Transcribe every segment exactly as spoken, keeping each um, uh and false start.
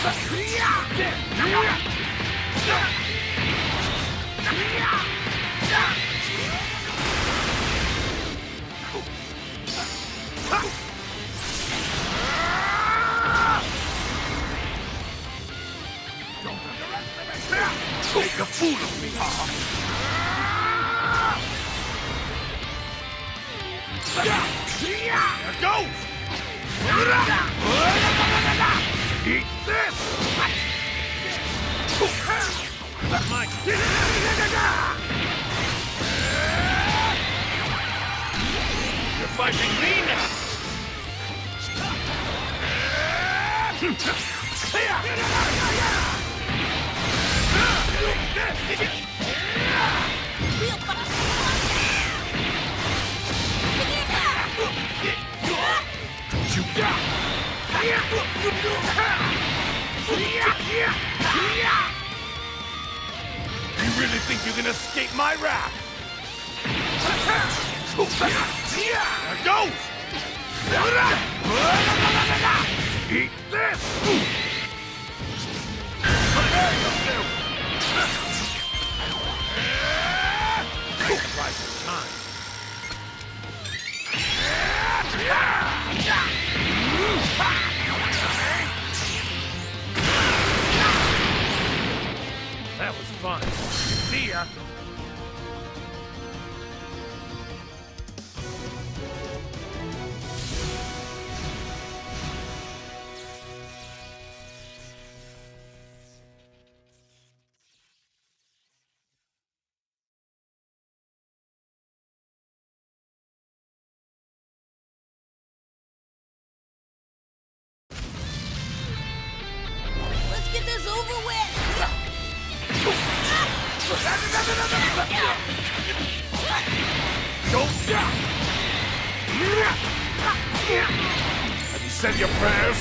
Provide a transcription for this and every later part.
Make a fool of me, huh? There goes! Eat this! Mike! You're fighting me now! You really think you can escape my wrath? There goes! Eat this! Price of time. That was fun. See ya. Get this over with! Don't stop! Have you said your prayers?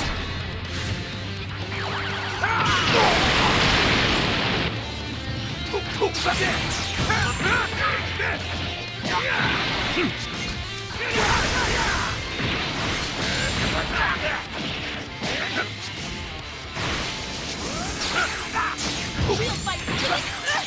We'll fight for this!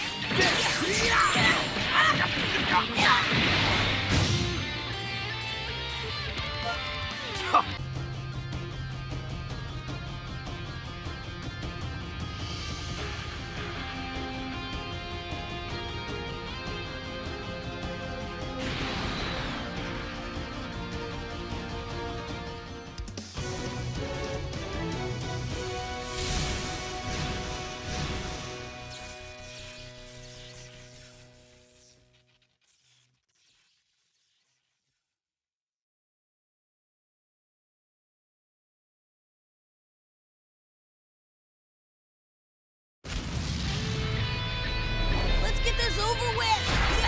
Get this over with!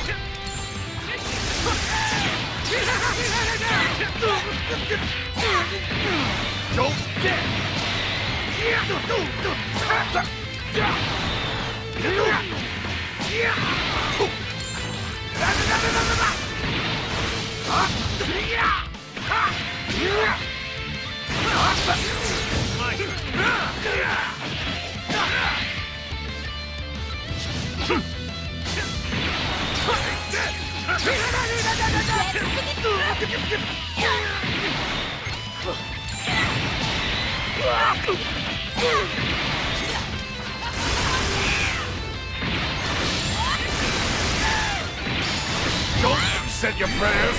Don't get! Don't you said your prayers?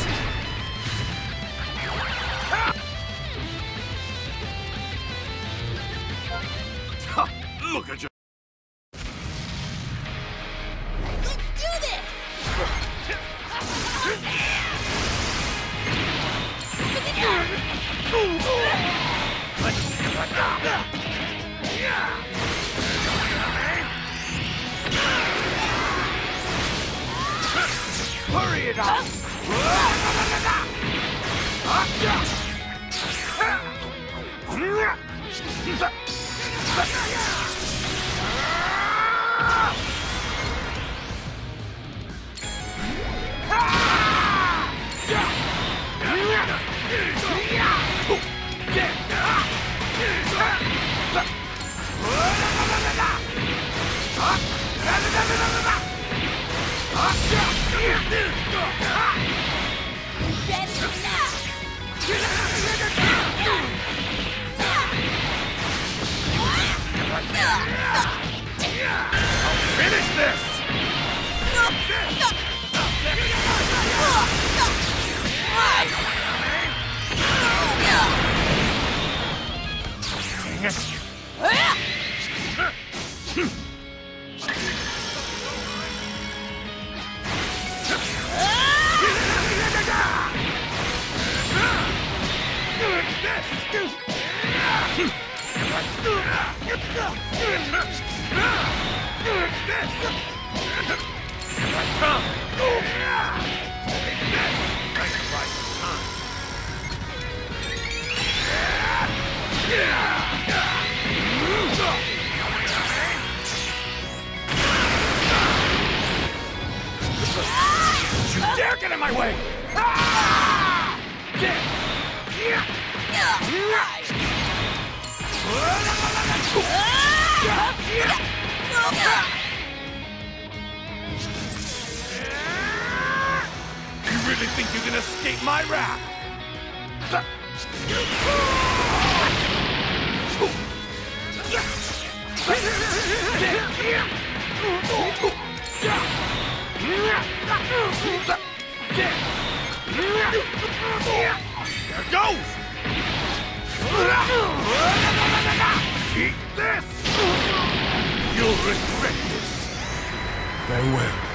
Look at you. Let's do this! Hurry it up! Ready now! Finish this! You dare get in my way! You really think you can escape my wrath? There goes! Eat this! You'll regret this. Very well.